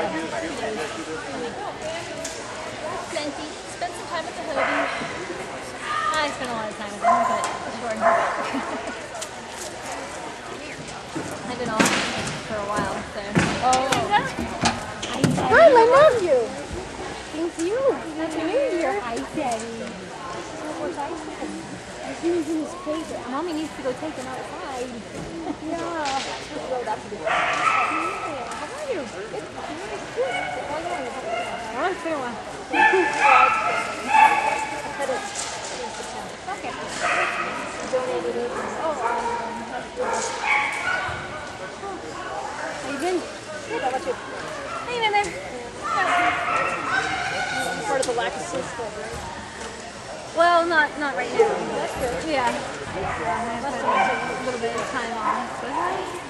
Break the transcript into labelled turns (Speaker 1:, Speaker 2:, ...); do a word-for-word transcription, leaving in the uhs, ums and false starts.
Speaker 1: Plenty. Spent some time at the Hobie. I spent a lot of time with him, but short. I've been off for a while, so. Oh. Hi, Daddy.
Speaker 2: Hi, my nephew. Thank you. Happy New Year. Hi, Daddy. He was in his favorite.
Speaker 1: Mommy needs to go take him outside.
Speaker 2: Yeah. Well, that's good. Yeah. How are you? It's good. I want to say one. Okay. Donated it. Oh, um, that's good. How you been? Good. How about you?
Speaker 1: Hanging in there.
Speaker 2: Part of the lack of system, right?
Speaker 1: Well, not not right now.
Speaker 2: That's good.
Speaker 1: Yeah. Yeah, I have a little bit of time off. But